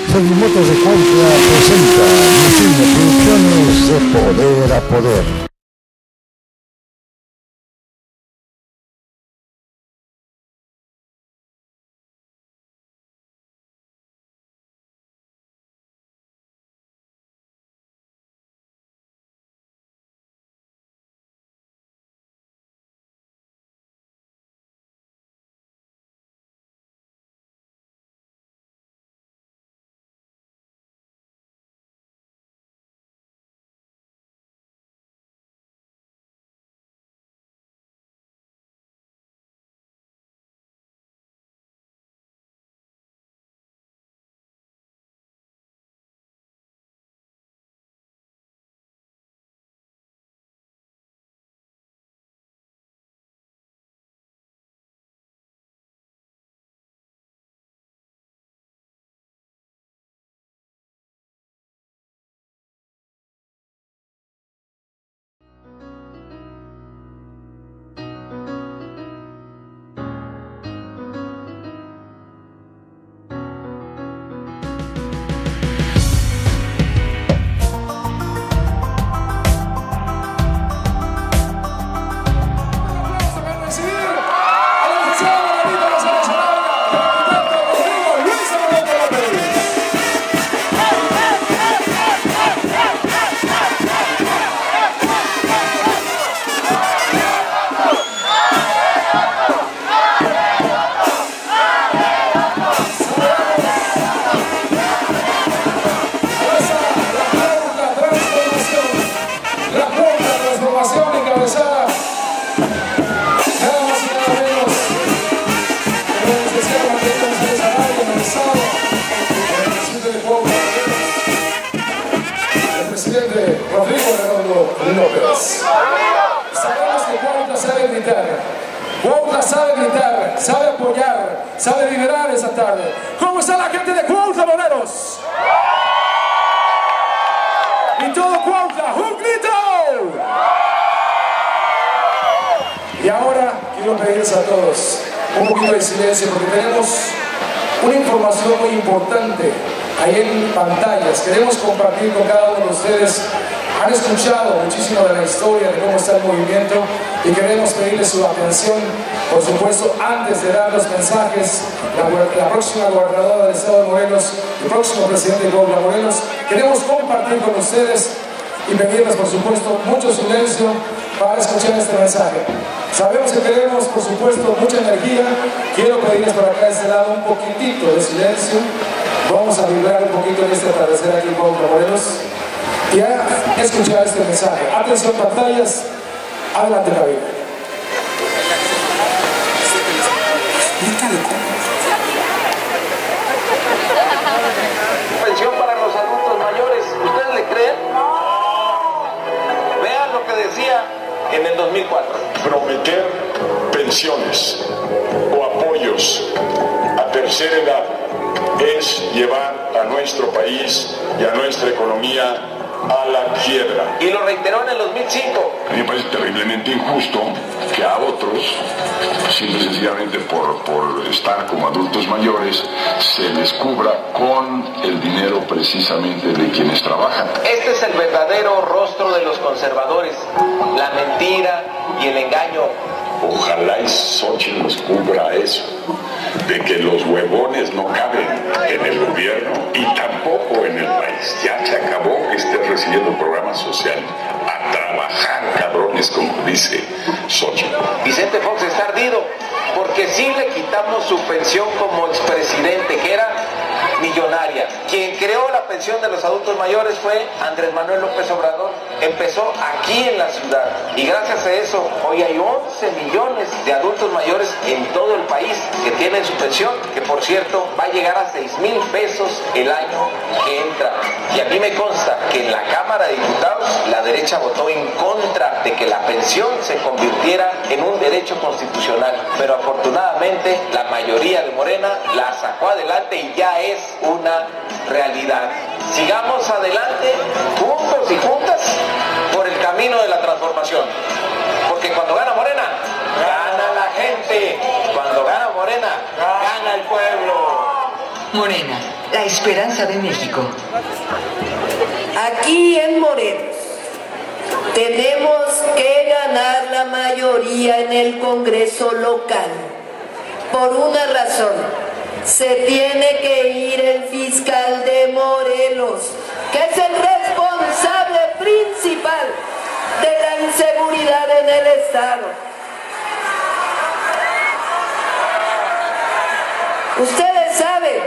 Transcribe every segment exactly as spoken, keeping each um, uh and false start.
Servimotos de Cuautla presenta Misión de Producciones de Poder a Poder. Presidente Rodrigo Redondo López. Sabemos que Cuautla sabe gritar, Cuautla sabe gritar, sabe apoyar, sabe liderar esa tarde. ¿Cómo está la gente de Cuautla, Morelos? Y todo Cuautla, ¡un grito! Y ahora quiero pedirles a todos un poquito de silencio porque tenemos una información muy importante ahí en pantallas. Queremos compartir con cada uno de ustedes. Han escuchado muchísimo de la historia, de cómo está el movimiento, y queremos pedirles su atención, por supuesto, antes de dar los mensajes. La, la próxima gobernadora del estado de Morelos, el próximo presidente de Cuautla, Morelos, queremos compartir con ustedes y pedirles, por supuesto, mucho silencio para escuchar este mensaje. Sabemos que tenemos, por supuesto, mucha energía. Quiero pedirles por acá de este lado un poquitito de silencio. Vamos a vibrar un poquito en este atardecer aquí en Cuautla, Morelos, y a escuchar este mensaje. Atención, pantallas, adelante, cabina. Pensión para los adultos mayores, ¿ustedes le creen? Vean lo que decía en el dos mil cuatro. Prometer pensiones o apoyos a tercera edad es llevar a nuestro país y a nuestra economía a la quiebra. Y lo reiteró en el dos mil cinco. A mí me parece terriblemente injusto que a otros, simple y sencillamente por, por estar como adultos mayores, se les cubra con el dinero precisamente de quienes trabajan. Este es el verdadero rostro de los conservadores, la mentira y el engaño. Ojalá y Xochitl nos cubra eso, de que los huevones no caben en el gobierno y tampoco en el país. Ya se acabó que estés recibiendo programa social. A trabajar, cabrones, como dice Xochitl. Vicente Fox está ardido porque sí le quitamos su pensión como expresidente, que era millonaria. Quien creó la pensión de los adultos mayores fue Andrés Manuel López Obrador. Empezó aquí en la ciudad y gracias a eso hoy hay once millones de adultos mayores en todo el país que tienen su pensión, que por cierto va a llegar a seis mil pesos el año que entra. Y a mí me consta que en la Cámara de Diputados la derecha votó en contra de que la pensión se convirtiera en un derecho constitucional, pero afortunadamente la mayoría de Morena la sacó adelante y ya es una realidad. Sigamos adelante juntos y juntas por el camino de la transformación, porque cuando gana Morena, gana la gente, cuando gana Morena, gana el pueblo. Morena. la esperanza de México. Aquí en Morelos tenemos que ganar la mayoría en el Congreso local. Por una razón, se tiene que ir el fiscal de Morelos, que es el responsable principal de la inseguridad en el estado. Ustedes saben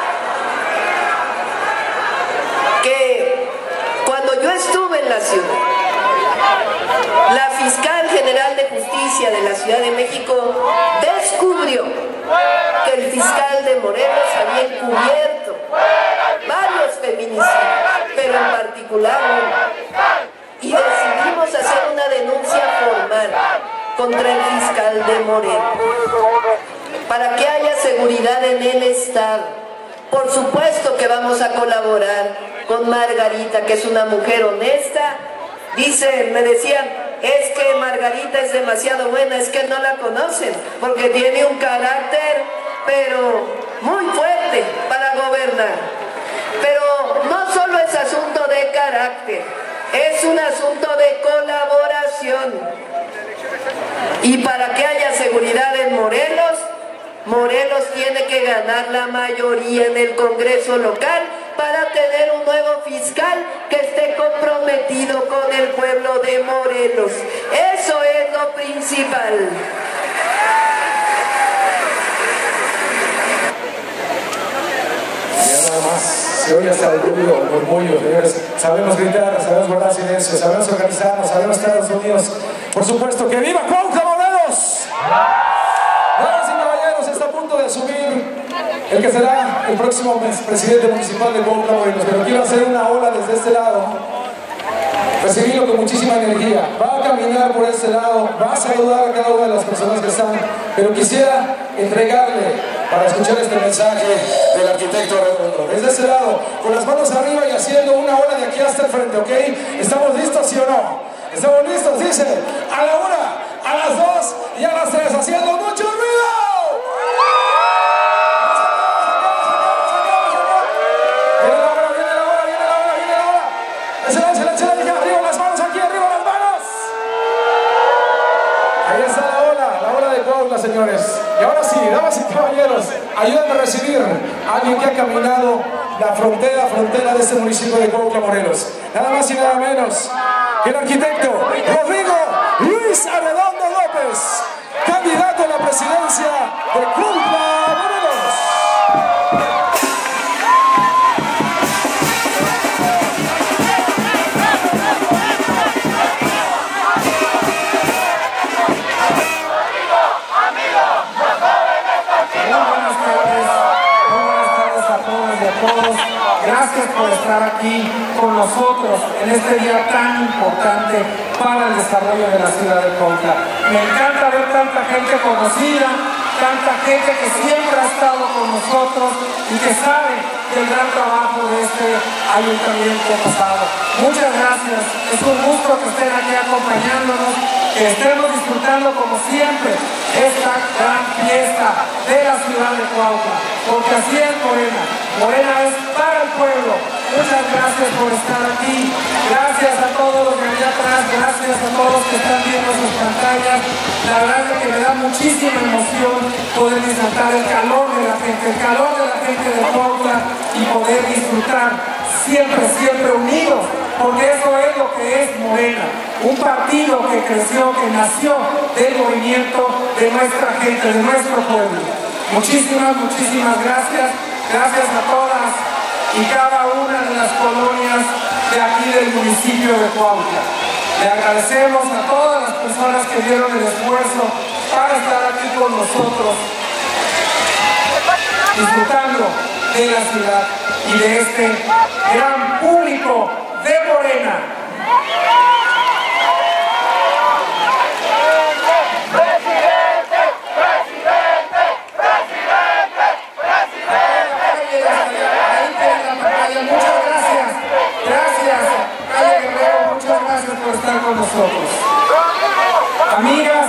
que cuando yo estuve en la ciudad, la fiscal general de justicia de la Ciudad de México descubrió que el fiscal de Morelos había encubierto varios feminicidios, pero en particular uno. Y decidimos hacer una denuncia formal contra el fiscal de Morelos, para que haya seguridad en el estado. Por supuesto que vamos a colaborar con Margarita, que es una mujer honesta. Dicen, me decían, es que Margarita es demasiado buena, es que no la conocen, porque tiene un carácter, pero muy fuerte para gobernar. Pero no solo es asunto de carácter, es un asunto de colaboración. Y para que haya seguridad en Morelos, Morelos tiene que ganar la mayoría en el Congreso local para tener un nuevo fiscal que esté comprometido con el pueblo de Morelos. Eso es lo principal. Ya nada más, se oye hasta el ruido, el murmullo, señores. Sabemos gritar, sabemos guardar silencio, sabemos organizarnos, sabemos Estados Unidos. Por supuesto, ¡que viva Cuautla Morelos! Damas y caballeros, está a punto de asumir el que será el próximo presidente municipal de Cuautla Morelos, pero quiero hacer una ola desde este lado, recibirlo con muchísima energía. Va a caminar por este lado, va a saludar a cada una de las personas que están, pero quisiera entregarle para escuchar este mensaje del arquitecto Redondo. Desde este lado, con las manos arriba y haciendo una ola de aquí hasta el frente, ¿ok? ¿Estamos listos, sí o no? ¿Estamos listos? Dice, a la una, a las dos y a las tres, haciendo mucho ruido. Viene la hora, viene la hora, viene la hora, viene la hora. Excelencia, la excelencia, arriba las manos, aquí arriba las manos. Ahí está la ola, la ola de Cuautla, señores. Y ahora sí, damas y caballeros, ayúdenme a recibir a alguien que ha caminado la frontera, frontera de este municipio de Cuautla, Morelos. Nada más y nada menos que el arquitecto Rodrigo Luis Arredondo López, candidato a la presidencia de Cuautla, Morelos. Gracias por estar aquí con nosotros en este día tan importante para el desarrollo de la ciudad de Cuautla. Me encanta ver tanta gente conocida, tanta gente que siempre ha estado con nosotros y que sabe del gran trabajo de este ayuntamiento pasado. Muchas gracias, es un gusto que estén aquí acompañándonos, que estemos disfrutando como siempre esta gran fiesta de la ciudad de Cuautla, porque así es Morena. Morena es para el pueblo. Muchas gracias por estar aquí. Gracias a todos los de allá atrás. Gracias a todos los que están viendo sus pantallas. La verdad es que me da muchísima emoción poder disfrutar el calor de la gente, el calor de la gente de Cuautla y poder disfrutar siempre, siempre unidos, porque eso es lo que es Morena. Un partido que creció, que nació del movimiento de nuestra gente, de nuestro pueblo. Muchísimas, muchísimas gracias. Gracias a todas y cada una de las colonias de aquí del municipio de Cuautla. Le agradecemos a todas las personas que dieron el esfuerzo para estar aquí con nosotros, disfrutando de la ciudad y de este gran público de Morena. Muchas gracias, gracias, Calle Guerrero, muchas gracias por estar con nosotros. Amigas,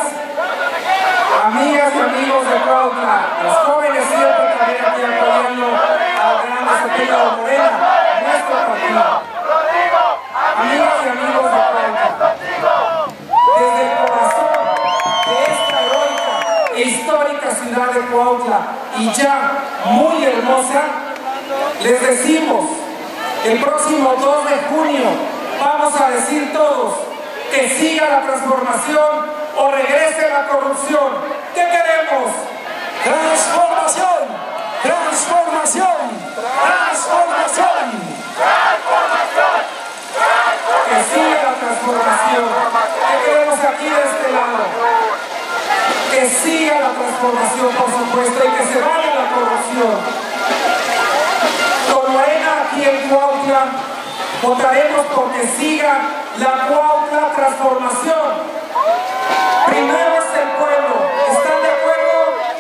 amigas y amigos de Cuautla, los jóvenes siempre también aquí apoyando al gran Morena, nuestro partido. Amigas y amigos de Cuautla, desde el corazón de esta heroica e histórica ciudad de Cuautla, y ya muy hermosa, les decimos, el próximo dos de junio vamos a decir todos que siga la transformación o regrese la corrupción. ¿Qué queremos? Transformación, transformación, transformación. Que siga la transformación. ¿Qué queremos aquí de este lado? Que siga la transformación, por supuesto, y que se vaya la corrupción. Con Morena aquí en Cuautla votaremos porque siga la Cuautla transformación. Primero es el pueblo. ¿Están de acuerdo?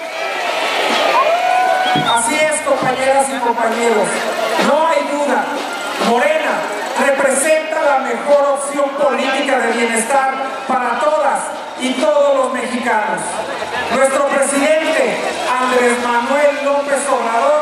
Así es, compañeras y compañeros. No hay duda. Morena representa la mejor opción política de bienestar para todas y todos los mexicanos. Nuestro presidente, Andrés Manuel López Obrador,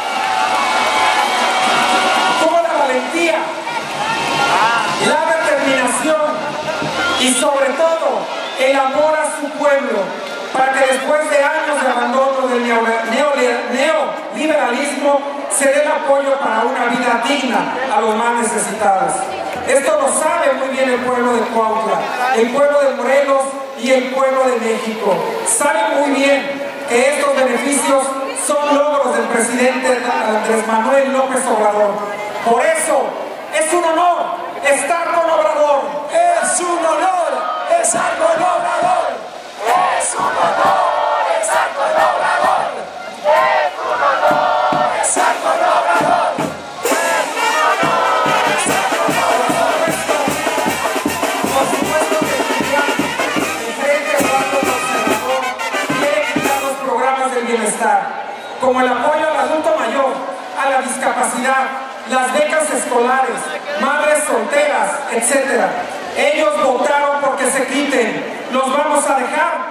tuvo la valentía, la determinación y sobre todo el amor a su pueblo para que después de años de abandono del neoliberalismo se dé el apoyo para una vida digna a los más necesitados. Esto lo sabe muy bien el pueblo de Cuautla, el pueblo de Morelos y el pueblo de México. Saben muy bien que estos beneficios son logros del presidente Andrés Manuel López Obrador. Por eso es un honor estar con Obrador. Es un honor estar con Obrador. Es un honor estar con Obrador. Es un honor estar con Obrador. Es un honor estar con Obrador. Por supuesto que el Frente Eduardo Conservador quiere quitar los programas del bienestar, como el apoyo al adulto mayor, a la discapacidad, las becas escolares, madres solteras, etcétera. Ellos votaron porque se quiten. ¿Los vamos a dejar?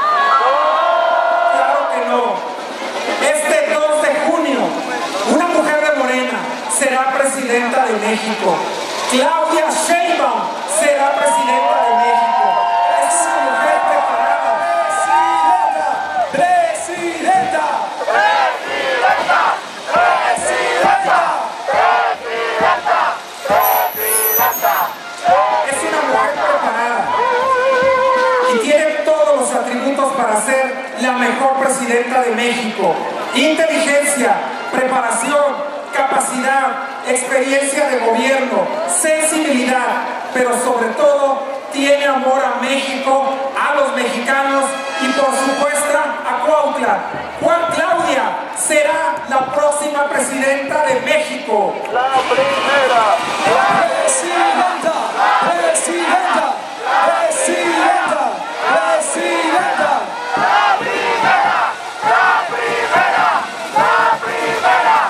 Claro que no. Este dos de junio, una mujer de Morena será presidenta de México. Claudia Sheinbaum será presidenta de México. Es una mujer preparada. Presidenta, presidenta, presidenta, presidenta, presidenta, presidenta. Es una mujer preparada y tiene todos los atributos para ser la mejor presidenta de México. Inteligencia, preparación, capacidad, experiencia de gobierno, sensibilidad, pero sobre todo tiene amor a México, a los mexicanos y por supuesto a Cuautla. Juan Claudia será la próxima presidenta de México. La primera, la presidenta, presidenta, presidenta, presidenta. La primera, la primera, la primera.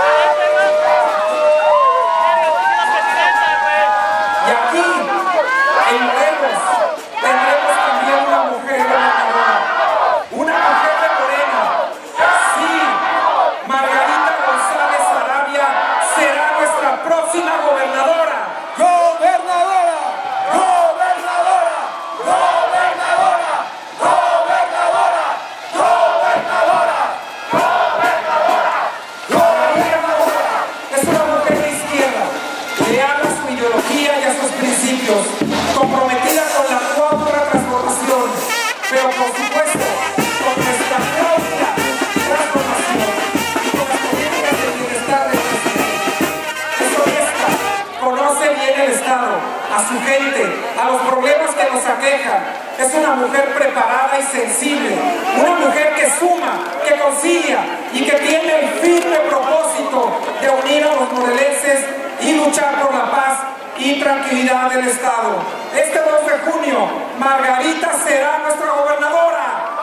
Y aquí, en Morelos, tendremos también una mujer gobernadora, una mujer de Morena. Sí, Margarita González Arabia será nuestra próxima gobernadora. Gobernadora, gobernadora, gobernadora, gobernadora, gobernadora, gobernadora. Es una mujer de izquierda, leal a su ideología y a sus principios, comprometida con la Cuautla transformación, pero por supuesto con nuestra Cuautla transformación y con las políticas de bienestar del presidente. Es honesta, conoce bien el Estado, a su gente, a los problemas que nos aquejan. Es una mujer preparada y sensible, una mujer que suma, que concilia y que tiene el firme propósito de unir a los morelenses y luchar por la paz y tranquilidad del Estado. Este dos de junio, Margarita será nuestra gobernadora.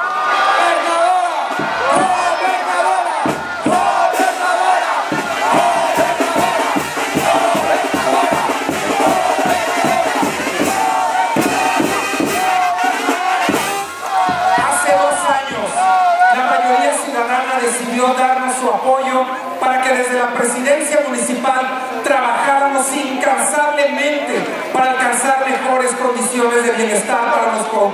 Hace dos años, la mayoría ciudadana decidió darnos su apoyo para que desde la presidencia municipal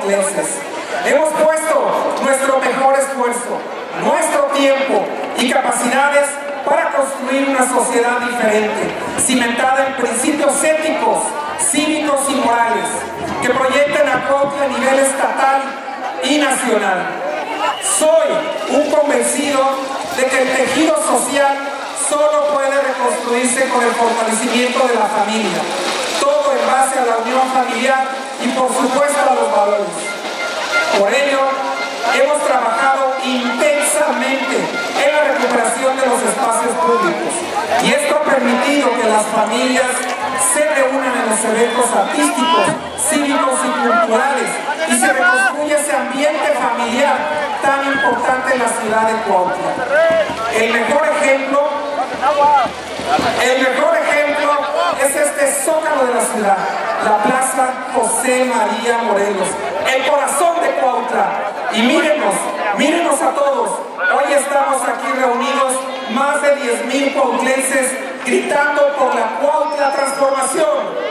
cuautlenses. Hemos puesto nuestro mejor esfuerzo, nuestro tiempo y capacidades para construir una sociedad diferente, cimentada en principios éticos, cívicos y morales, que proyecten a Cuautla a nivel estatal y nacional. Soy un convencido de que el tejido social solo puede reconstruirse con el fortalecimiento de la familia, todo en base a la unión familiar y por supuesto a los valores. Por ello, hemos trabajado intensamente en la recuperación de los espacios públicos y esto ha permitido que las familias se reúnan en los eventos artísticos, cívicos y culturales y se reconstruye ese ambiente familiar tan importante en la ciudad de Cuautla. El mejor ejemplo, el mejor ejemplo es este zócalo de la ciudad, la Plaza José María Morelos, el corazón de Cuautla. Y mírenos, mírenos a todos, hoy estamos aquí reunidos más de diez mil cuautlenses gritando por la Cuautla transformación.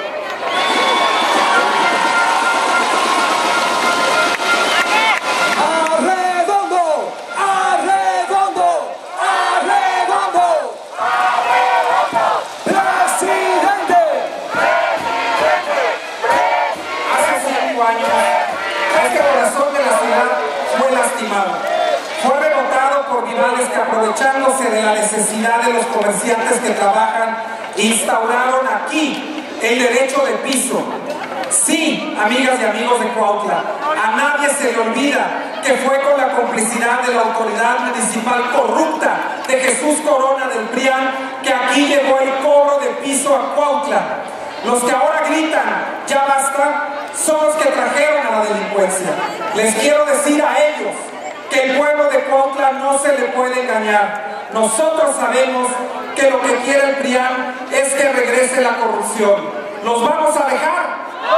Fue derrotado por rivales que, aprovechándose de la necesidad de los comerciantes que trabajan, instauraron aquí el derecho de piso. Sí, amigas y amigos de Cuautla, a nadie se le olvida que fue con la complicidad de la autoridad municipal corrupta de Jesús Corona del PRIAN que aquí llegó el cobro de piso a Cuautla. Los que ahora gritan, ya basta, son los que trajeron a la delincuencia. Les quiero decir a ellos que el pueblo de Cuautla no se le puede engañar. Nosotros sabemos que lo que quiere el PRIAN es que regrese la corrupción. ¿Los vamos a dejar?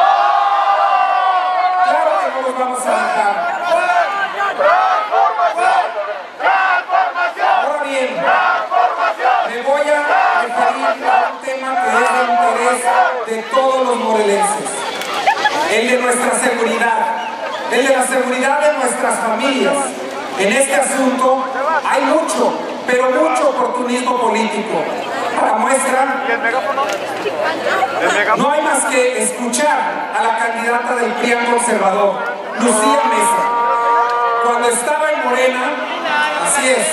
Claro que no los vamos a dejar. Ahora bien, me voy a referir a un tema que es de interés de todos los morelenses. El de nuestra seguridad, el de la seguridad de nuestras familias. En este asunto hay mucho, pero mucho oportunismo político. Para muestra, no hay más que escuchar a la candidata del PRIAN conservador, Lucía Mesa. Cuando estaba en Morena, así es,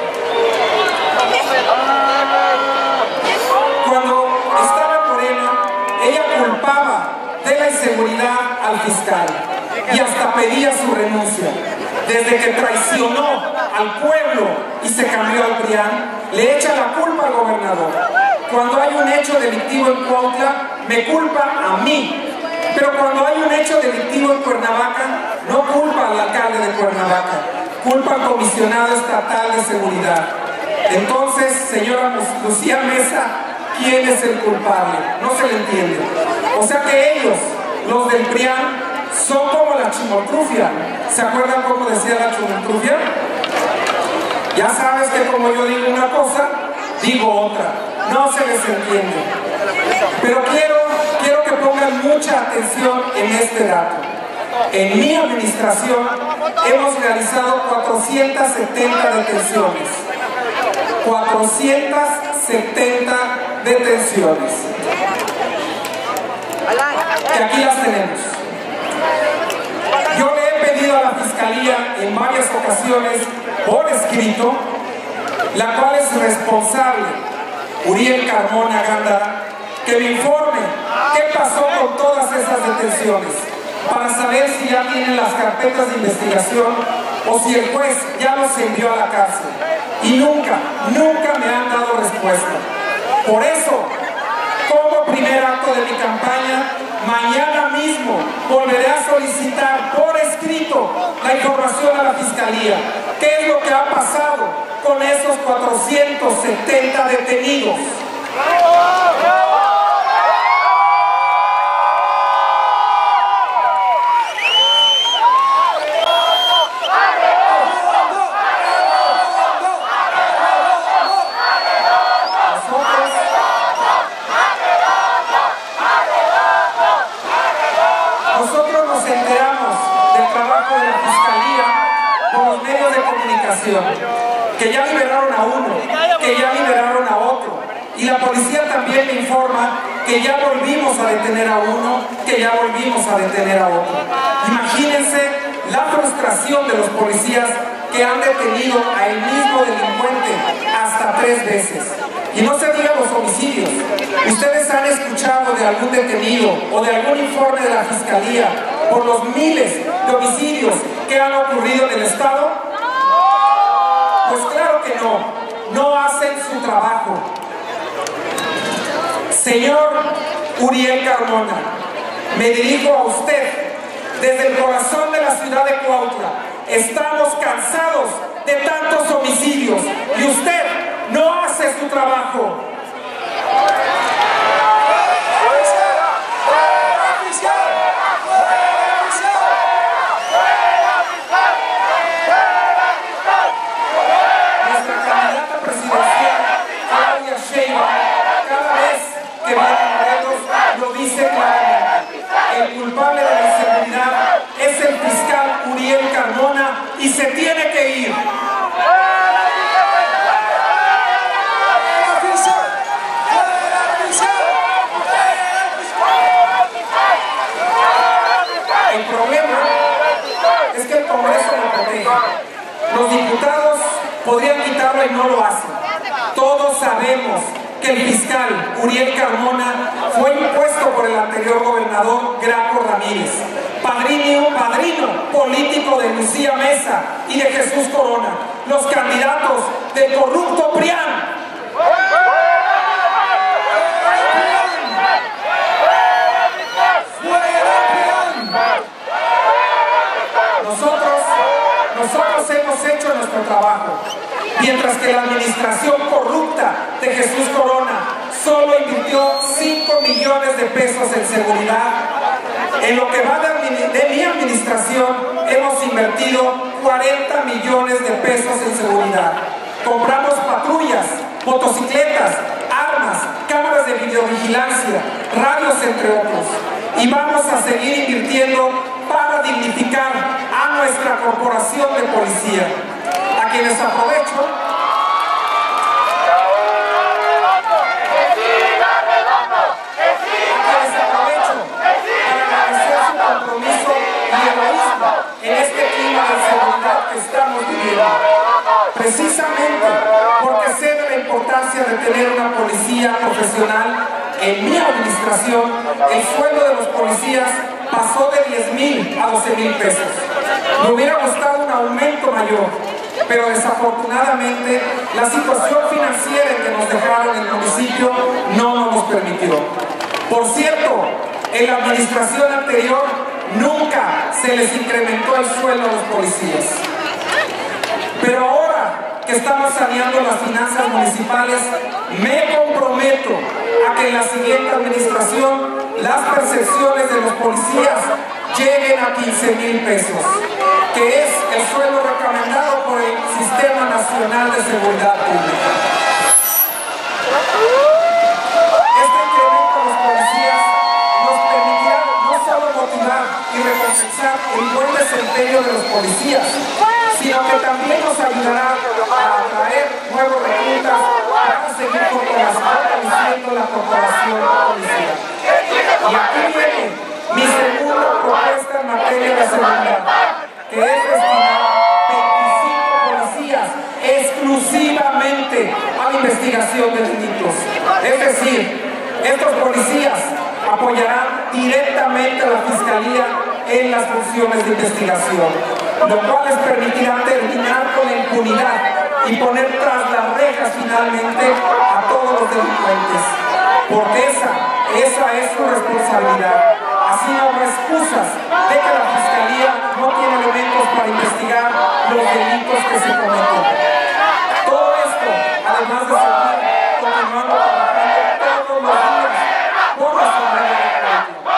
cuando estaba en Morena, ella culpaba de la inseguridad al fiscal y hasta pedía su renuncia. Desde que traicionó al pueblo y se cambió al PRIAN, le echa la culpa al gobernador. Cuando hay un hecho delictivo en Cuautla, me culpa a mí. Pero cuando hay un hecho delictivo en Cuernavaca, no culpa al alcalde de Cuernavaca, culpa al comisionado estatal de seguridad. Entonces, señora Lucía Mesa, ¿quién es el culpable? No se le entiende. O sea que ellos, los del PRIAN, son como la chimotrufia. ¿Se acuerdan cómo decía la chimotrufia? Ya sabes que como yo digo una cosa, digo otra. No se les entiende. Pero quiero, quiero que pongan mucha atención en este dato. En mi administración hemos realizado cuatrocientas setenta detenciones. cuatrocientas setenta detenciones. Que aquí las tenemos. Yo le he pedido a la Fiscalía en varias ocasiones, por escrito, la cual es responsable, Uriel Carmona Gándara, que me informe qué pasó con todas esas detenciones, para saber si ya tienen las carpetas de investigación o si el juez ya los envió a la cárcel. Y nunca, nunca me han dado respuesta. Por eso, como primer acto de mi campaña, mañana mismo volveré a solicitar por escrito la información a la Fiscalía. ¿Qué es lo que ha pasado con esos cuatrocientos setenta detenidos? investigación, que ya liberaron a uno, que ya liberaron a otro. Y la policía también me informa que ya volvimos a detener a uno, que ya volvimos a detener a otro. Imagínense la frustración de los policías que han detenido al mismo delincuente hasta tres veces. Y no se digan los homicidios. ¿Ustedes han escuchado de algún detenido o de algún informe de la Fiscalía por los miles de homicidios que han ocurrido en el Estado? Pues claro que no. No hacen su trabajo. Señor Uriel Carmona, me dirijo a usted desde el corazón de la ciudad de Cuautla. Estamos cansados de tantos homicidios y usted no hace su trabajo. Nuestra candidata presidencial, Claudia Sheinbaum, cada vez que va a Morelos lo dice claramente. El culpable de la inseguridad es el fiscal Uriel Carmona y se tiene que ir. El problema es que el Congreso lo protege. Los diputados podrían quitarlo y no lo hacen. Todos sabemos que el fiscal Uriel Carmona fue impuesto por el anterior gobernador Graco Ramírez, padrino, padrino político de Lucía Mesa y de Jesús Corona, los candidatos del corrupto PRIAN. Nosotros, nosotros hemos hecho nuestro trabajo, mientras que la administración corrupta de Jesús Corona solo invirtió cinco millones de pesos en seguridad. En lo que va de, de mi administración hemos invertido cuarenta millones de pesos en seguridad. Compramos patrullas, motocicletas, armas, cámaras de videovigilancia, radios, entre otros. Y vamos a seguir invirtiendo para dignificar a nuestra corporación de policía, a quienes aprovecho compromiso y heroísmo en este clima de inseguridad que estamos viviendo. Precisamente porque sé de la importancia de tener una policía profesional, en mi administración el sueldo de los policías pasó de diez mil a doce mil pesos. Me hubiera gustado un aumento mayor, pero desafortunadamente la situación financiera en que nos dejaron el municipio no nos lo permitió. Por cierto, en la administración anterior nunca se les incrementó el sueldo a los policías. Pero ahora que estamos saneando las finanzas municipales, me comprometo a que en la siguiente administración las percepciones de los policías lleguen a quince mil pesos, que es el sueldo recomendado por el Sistema Nacional de Seguridad Pública. Este incremento a los policías nos permitirá no solo motivar y recompensar el buen desempeño de los policías, sino que también nos ayudará a atraer nuevos reclutas para seguir fortaleciendo la corporación policial. Y aquí viene mi segunda propuesta en materia de seguridad, que es destinar veinticinco policías exclusivamente a la investigación de delitos. Es decir, estos policías apoyarán directamente a la Fiscalía en las funciones de investigación, lo cual les permitirá terminar con la impunidad y poner tras las rejas finalmente a todos los delincuentes, porque esa, esa es su responsabilidad. Así no habrá excusas de que la Fiscalía no tiene elementos para investigar los delitos que se cometen. Todo esto, además de seguir continuando trabajando todos los días por la seguridad del pueblo.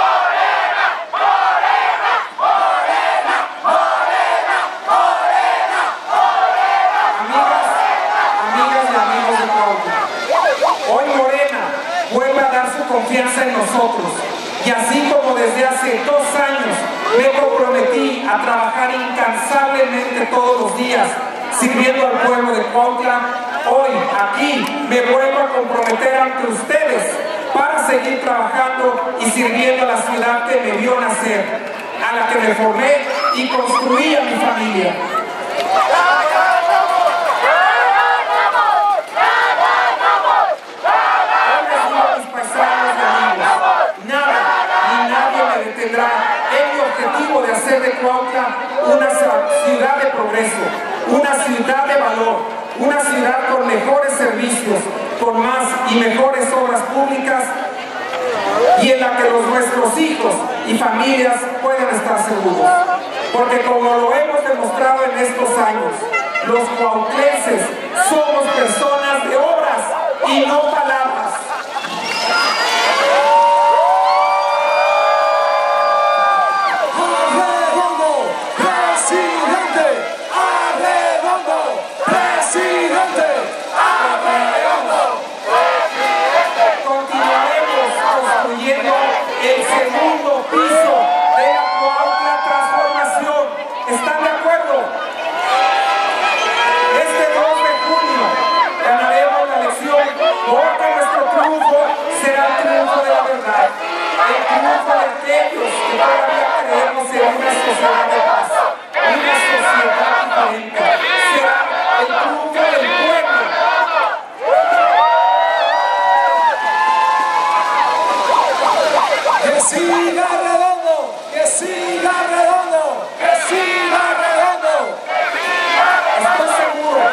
Amigas, amigas y amigos de Cuautla, hoy Morena vuelve a dar su confianza en nosotros. Y así como desde hace dos años me comprometí a trabajar incansablemente todos los días sirviendo al pueblo de Cuautla. Hoy, aquí, me vuelvo a comprometer ante ustedes para seguir trabajando y sirviendo a la ciudad que me vio nacer, a la que me formé y construí a mi familia. Es mi objetivo de hacer de Cuautla una ciudad de progreso, una ciudad de valor, una ciudad con mejores servicios, con más y mejores obras públicas y en la que los, nuestros hijos y familias puedan estar seguros. Porque como lo hemos demostrado en estos años, los cuautlenses somos personas de obras y no palabras. El segundo piso de la Cuautla Transformación. ¿Están de acuerdo? Este dos de junio ganaremos la elección porque nuestro triunfo será el triunfo de la verdad, el triunfo de aquellos que todavía creemos en una sociedad de paz, una sociedad diferente. Será el triunfo del pueblo. ¡Que siga redondo! ¡Que siga redondo! ¡Que siga redondo! Estoy seguro,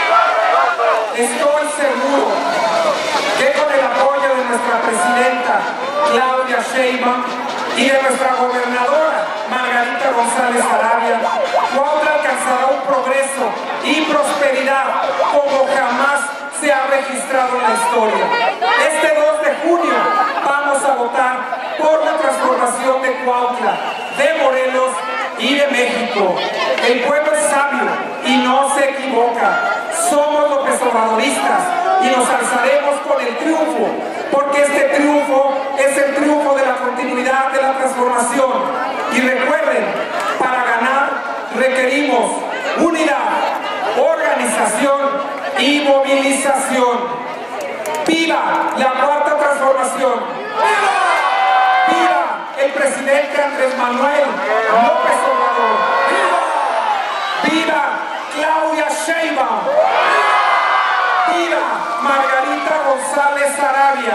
estoy seguro que con el apoyo de nuestra presidenta Claudia Sheinbaum y de nuestra gobernadora Margarita González Sarabia, Cuautla alcanzará un progreso y prosperidad como jamás se ha registrado en la historia. Este dos de junio vamos a votar por la transformación de Cuautla, de Morelos y de México. El pueblo es sabio y no se equivoca. Somos López Obradoristas y nos alzaremos con el triunfo, porque este triunfo es el triunfo de la continuidad de la transformación. Y recuerden, para ganar requerimos unidad, organización y movilización. ¡Viva la cuarta transformación! ¡Viva! ¡Viva el presidente Andrés Manuel López Obrador! ¡Viva! ¡Viva Claudia Sheinbaum! ¡Viva! ¡Viva Margarita González Sarabia!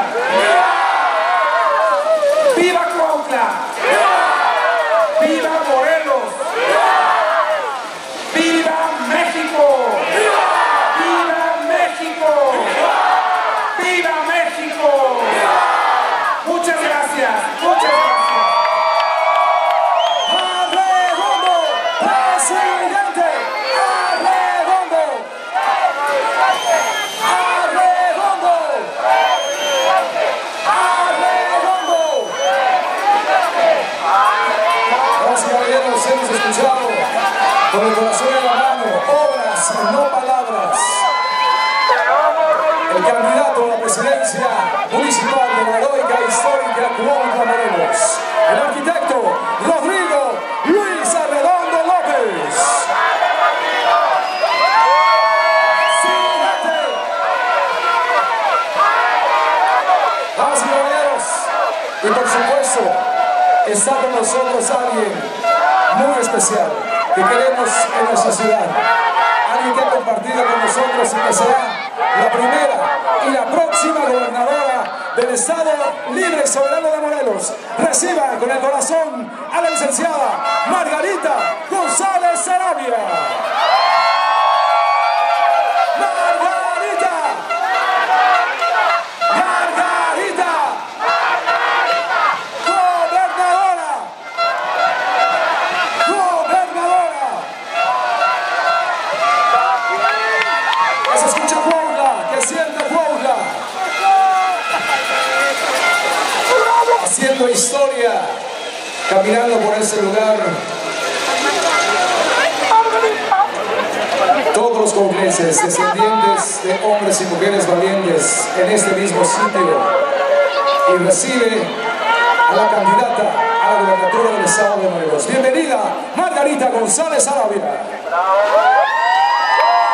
¡Viva! ¡Viva Cuautla! ¡Viva! ¡Viva Morelos! ¡Viva! ¡Viva México! ¡Viva! ¡Viva México! ¡Viva! ¡Viva México! ¡Viva! Muchas gracias, muchas gracias. ¡Arredondo! ¡Presidente! ¡Arredondo! ¡Arredondo! ¡Arredondo! Damas y caballeros, hemos escuchado con el corazón en la mano, obras, no palabras. El candidato a la presidencia municipal de la heroica histórica Cuautla, Morelos, el arquitecto Rodrigo Luis Arredondo López. ¡Siguiente! Damas y caballeros, y por supuesto, está con nosotros alguien muy especial que queremos en nuestra ciudad. Alguien que ha compartido con nosotros y que será la primera y la próxima gobernadora del Estado Libre y Soberano de Morelos. Reciban con el corazón a la licenciada Margarita González Sarabia. ¡Margarita! ¡Margarita! ¡Gobernadora! ¡Gobernadora! Que se escucha Cuautla, que sienta Cuautla. Haciendo historia, caminando por ese lugar. Todos los cuautlenses, descendientes de hombres y mujeres valientes en este mismo sitio. Y recibe a la candidata a la gobernatura del Estado de Morelos. Bienvenida, Margarita González Sarabia.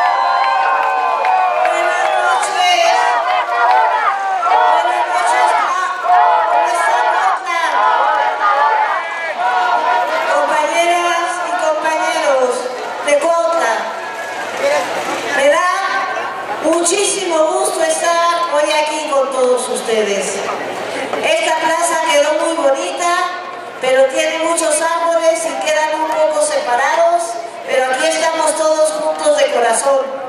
ustedes. Esta plaza quedó muy bonita, pero tiene muchos árboles y quedan un poco separados, pero aquí estamos todos juntos de corazón.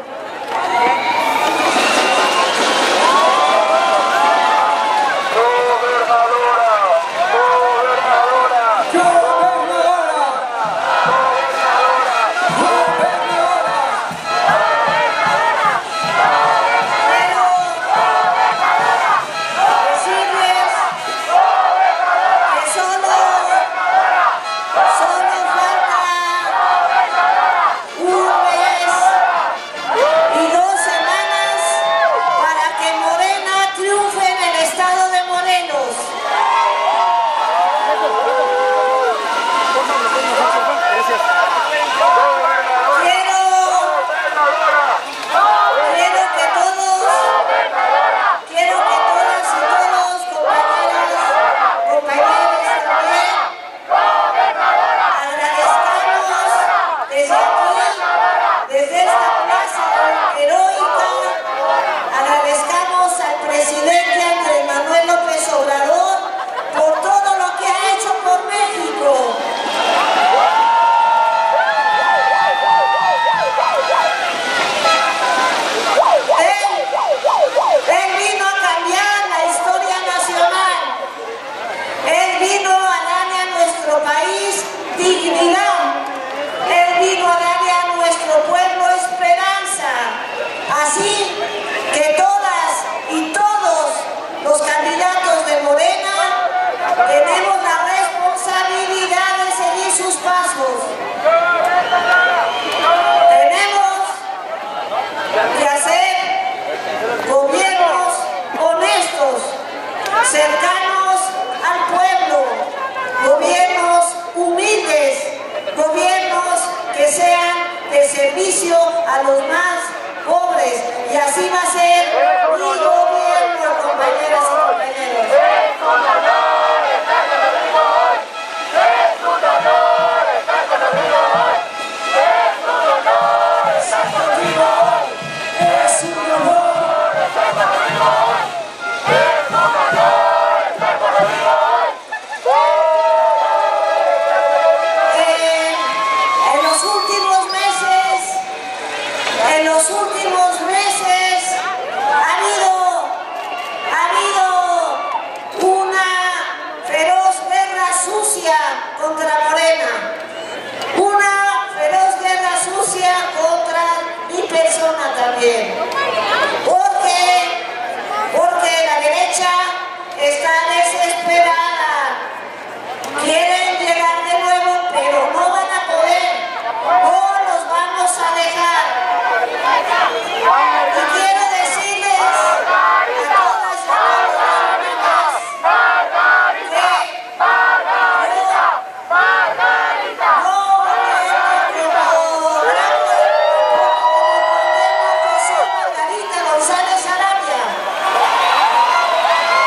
Cercanos al pueblo, gobiernos humildes, gobiernos que sean de servicio a los más pobres, y así va a ser mi gobierno, compañeras y compañeros. Es un honor estar contigo hoy, es un honor estar contigo hoy, es un honor estar contigo hoy, es un honor estar contigo hoy. En los últimos meses ha habido, ha habido una feroz guerra sucia contra Morena, una feroz guerra sucia contra mi persona también, porque, porque la derecha está desesperada, quieren llegar de nuevo, pero no van a poder, no los vamos a dejar. Y quiero decirles a todas y a todos los amigos que Margarita, Margarita, no como Margarita González Arabia.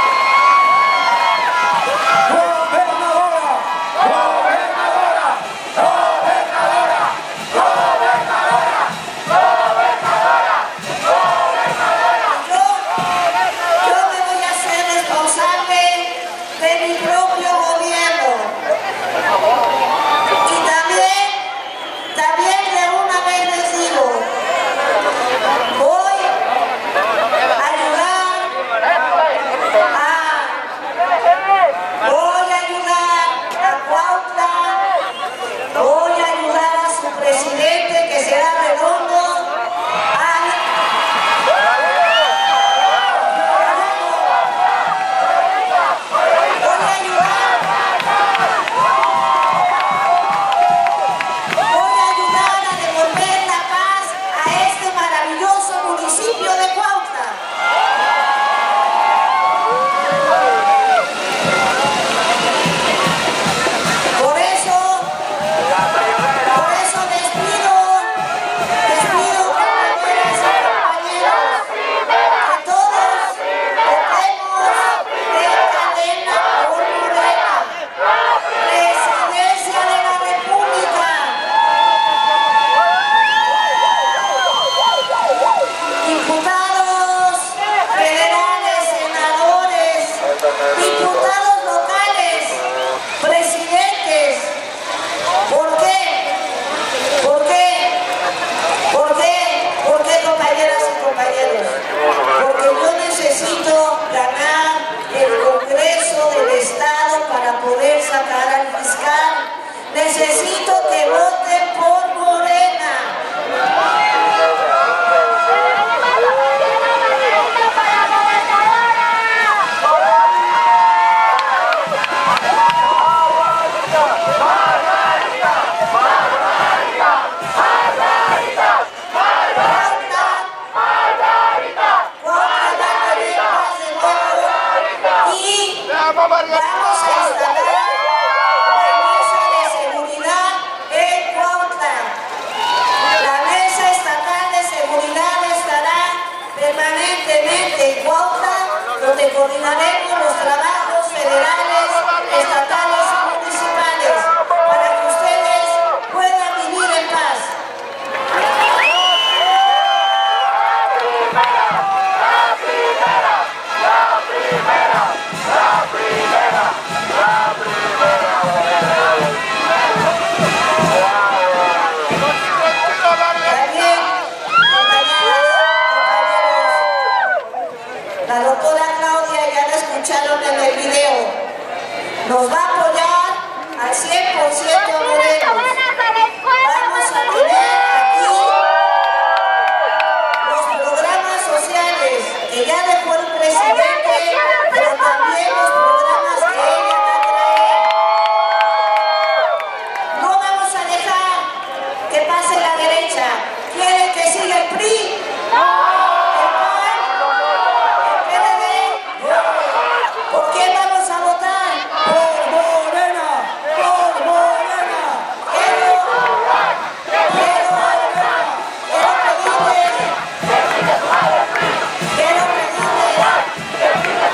Vamos a instalar la mesa de seguridad en Cuautla. La mesa estatal de seguridad estará permanentemente en Cuautla, donde coordinaremos los trabajos federales, estatales y municipales para que ustedes puedan vivir en paz. La doctora Claudia, ya la escucharon en el video, nos va a apoyar al cien por ciento Morelos. Vamos a tener aquí los programas sociales que ya dejó el presidente, pero también los programas que ella va a traer. No vamos a dejar que pase la derecha. ¿Quieren que siga el P R I? ¿Por qué vamos a votar? Por Morena, por Morena. Quiero, quiero, quiero pedirles, quiero pedirles,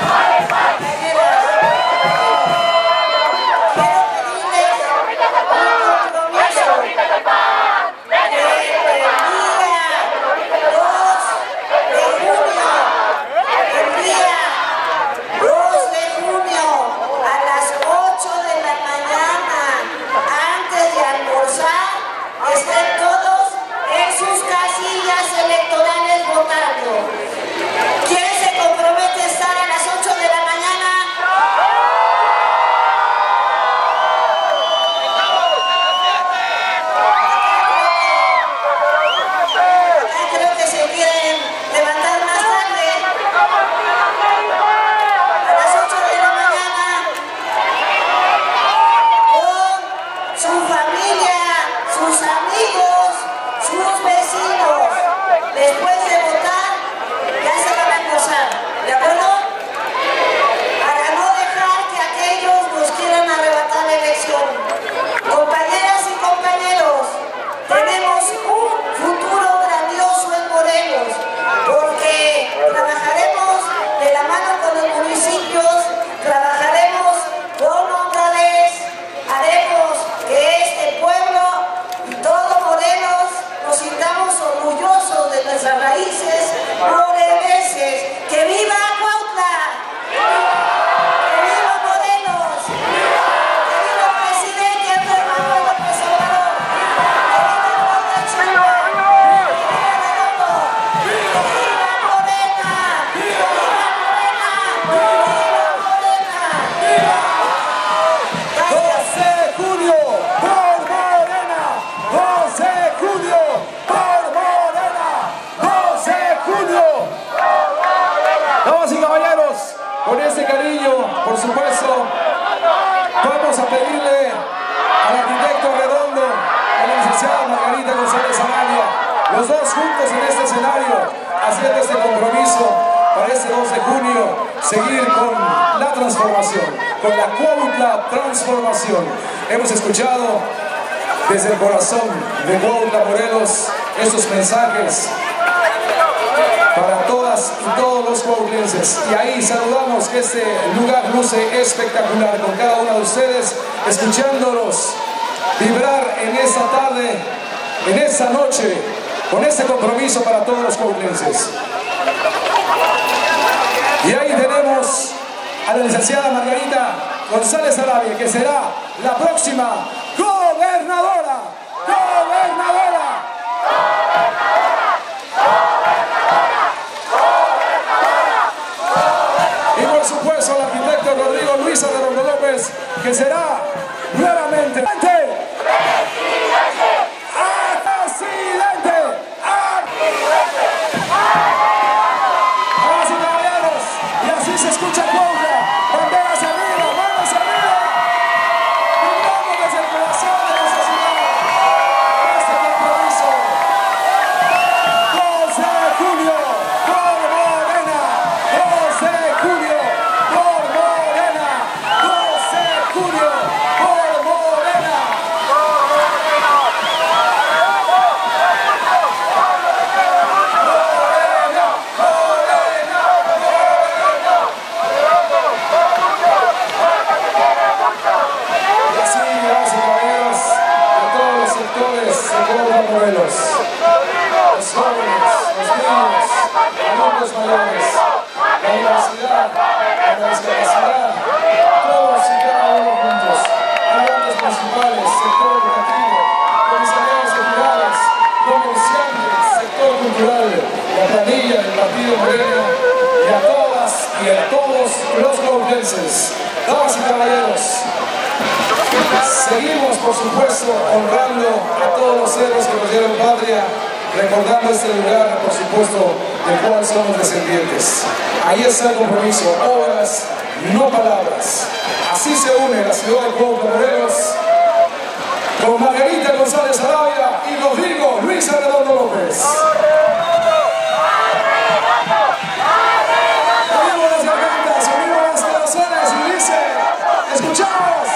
los dos juntos en este escenario, haciendo este compromiso para este dos de junio, seguir con la transformación, con la Cuautla transformación. Hemos escuchado desde el corazón de Cuautla, Morelos, estos mensajes para todas y todos los cuautlenses. Y ahí saludamos que este lugar luce espectacular con cada uno de ustedes, escuchándolos vibrar en esta tarde, en esta noche, con este compromiso para todos los cuautlenses. Y ahí tenemos a la licenciada Margarita González Arabia, que será la próxima gobernadora. ¡Gobernadora! Y por supuesto el arquitecto Rodrigo Luis Adorno López, que será nuevamente presidente. Damas y caballeros, y así se escucha Cuautla, banderas arriba, manos arriba, vibramos desde el corazón de nuestra ciudad, este compromiso. dos de junio, por Morena, dos de junio, por Morena. abuelos, los jóvenes, los niños, adultos mayores, la universidad, la discapacidad, todos y cada uno juntos, ayudantes municipales, sector educativo, comisariados generales, comerciantes, sector cultural, la planilla del Partido Moreno, y a todas y a todos los convences. Damas y caballeros, seguimos por supuesto honrando a todos los héroes que nos dieron patria, recordando este lugar por supuesto del cual somos descendientes. Ahí está el compromiso, obras, no palabras. Así se une la ciudad de Cuautla, Morelos, con Margarita González Arabia y Rodrigo Luis Arredondo López. Unimos las gargantas, unimos las corazones y dice, escuchamos.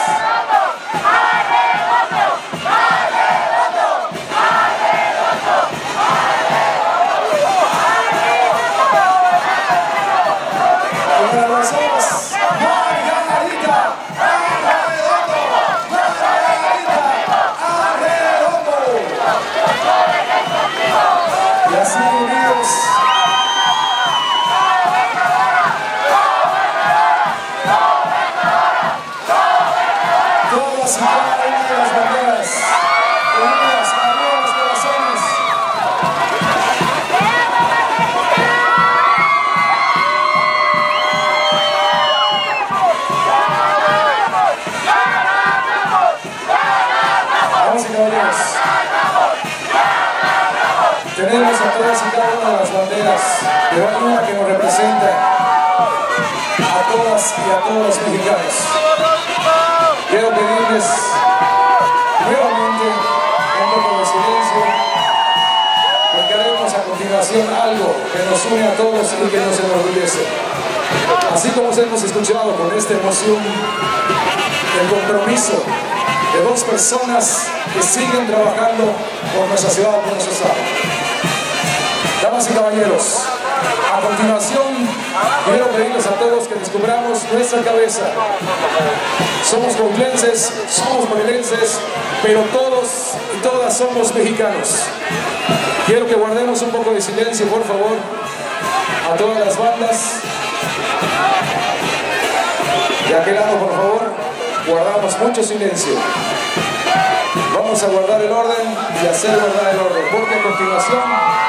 Tenemos a todas y cada una de las banderas, pero hay una que nos representa a todas y a todos los mexicanos. Quiero pedirles nuevamente un poco de silencio, porque haremos a continuación algo que nos une a todos y que nos enorgullece. Así como hemos escuchado con esta emoción el compromiso de dos personas que siguen trabajando por nuestra ciudad, por nuestro estado. Damas y caballeros, a continuación quiero pedirles a todos que descubramos nuestra cabeza. Somos cuautlenses, somos morelenses, pero todos y todas somos mexicanos. Quiero que guardemos un poco de silencio, por favor, a todas las bandas. De aquel lado, por favor, guardamos mucho silencio. Vamos a guardar el orden y hacer guardar el orden, porque a continuación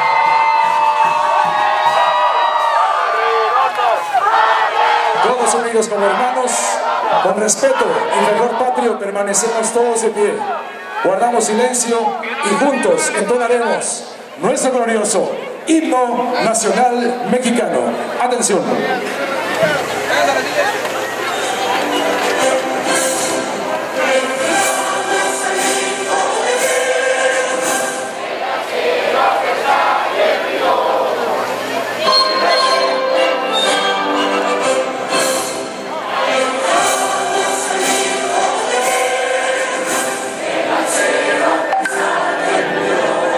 todos unidos como hermanos, con respeto y fervor patrio, permanecemos todos de pie. Guardamos silencio y juntos entonaremos nuestro glorioso himno nacional mexicano. Atención.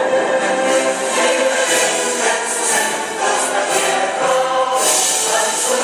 Let's go.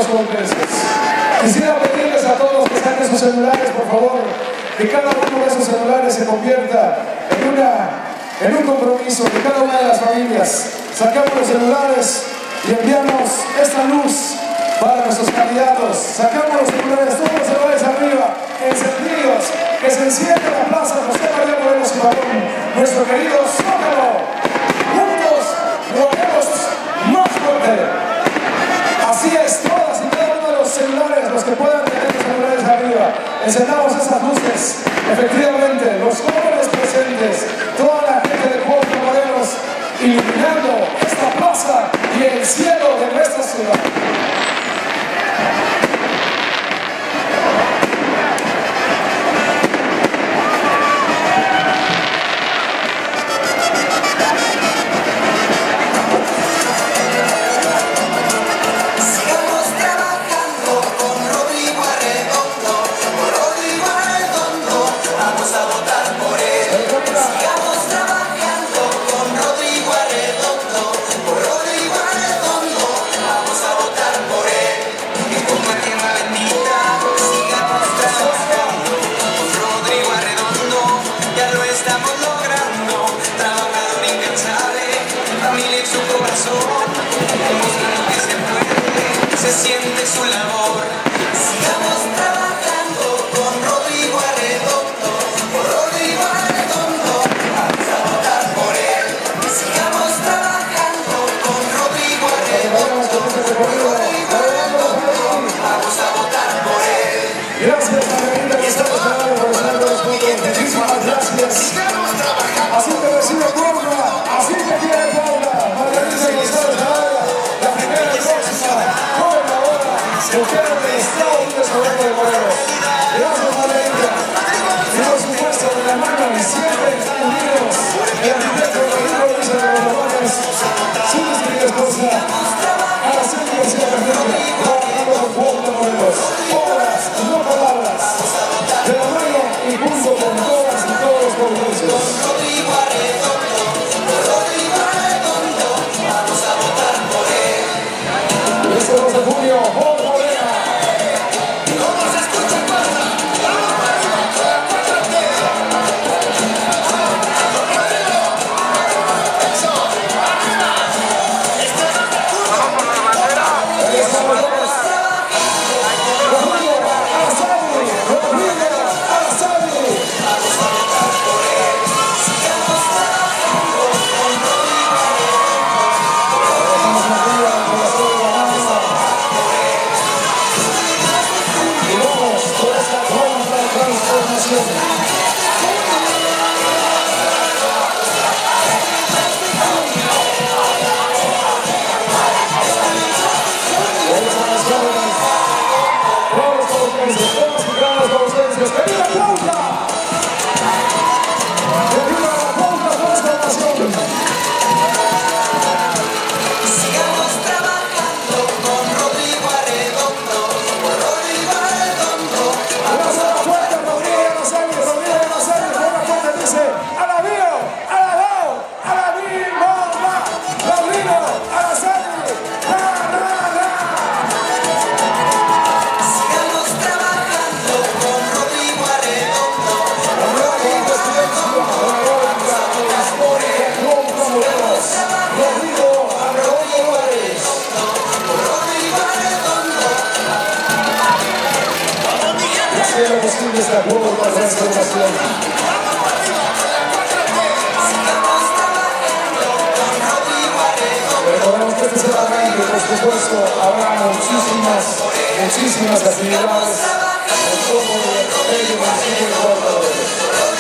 costarricenses. Quisiera pedirles a todos que saquen sus celulares, por favor, que cada uno de esos celulares se convierta en, una, en un compromiso de cada una de las familias. Sacamos los celulares y enviamos esta luz para nuestros candidatos. Sacamos los celulares, todos los celulares arriba, encendidos, que se enciende la plaza José María Morelos y Pavón, nuestro querido Zócalo. Juntos lo haremos más fuerte. Así es, todas y cada uno de los celulares, los que puedan tener los celulares arriba, encendamos esas luces. Efectivamente, los jóvenes presentes, toda la gente de Puerto Morelos, iluminando esta plaza y el cielo de nuestra ciudad. Se siente su labor. Sigamos trabajando con Rodrigo Arredondo, por Rodrigo Arredondo, vamos a votar por él. Sigamos trabajando con Rodrigo Arredondo, por Rodrigo Arredondo, vamos a votar por él. Gracias, Margarita, que está esperando por estar con nosotros. Muchísimas gracias. Así te recibe Puebla, así te quiere Puebla. Margarita, que está esperando. La primera y próxima gobernadora, mujer del Estado de Morelos. Gracias, Margarita. Y por supuesto, de la mano y siempre unidos, el arquitecto Rodrigo Luis de los Romanes, su distinguida esposa, Araceli García Fernández, trabajando con Puebla Morelos. Obras, no palabras. De la mano y junto con todas y todos los poblaciones. Rodrigo Arredondo, por Rodrigo Arredondo, vamos a votar por él. Este dos de junio, por Morena. ¿Cómo se escucha en Puebla? Recordemos que este es el arranque, por supuesto, habrá muchísimas, muchísimas actividades en todo el municipio de Puerto Morelos.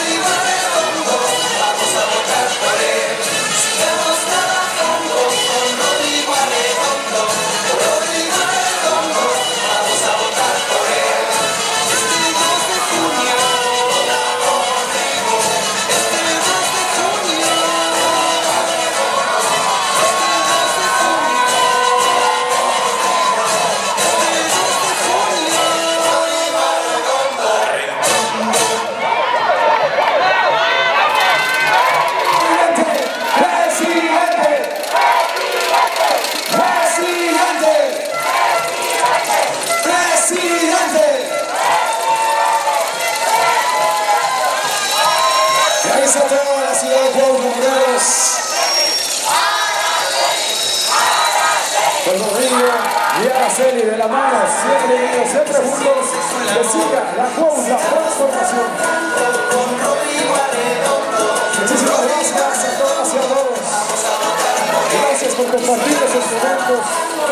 Vamos a votar por él. Sigamos trabajando con Rodrigo Arredondo, por Rodrigo Arredondo, vamos a votar por él. Este dos de junio, Rodrigo, este dos de junio, este dos de junio, este dos de junio, Rodrigo Arredondo. la mano, siempre unidos, siempre juntos, que siga la Cuautla transformación. Muchísimas gracias a todas y a todos. Gracias por compartir esos momentos.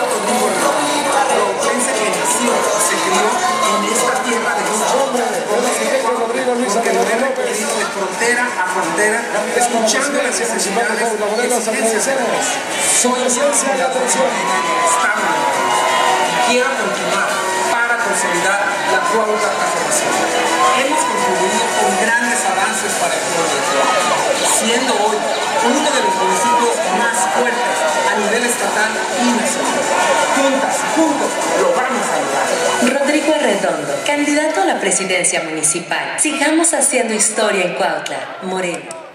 Pense que nació, se crió en esta tierra de lucha. Porque lo he recorrido de frontera a frontera, escuchando las necesidades y exigencias. Soy esencia de atención estable. Quiero continuar para consolidar la Cuautla transformación. Hemos contribuido con grandes avances para el pueblo de Cuautla, siendo hoy uno de los municipios más fuertes a nivel estatal y nacional. Juntas y juntos lo vamos a lograr. Rodrigo Arredondo, candidato a la presidencia municipal. Sigamos haciendo historia en Cuautla, Morelos.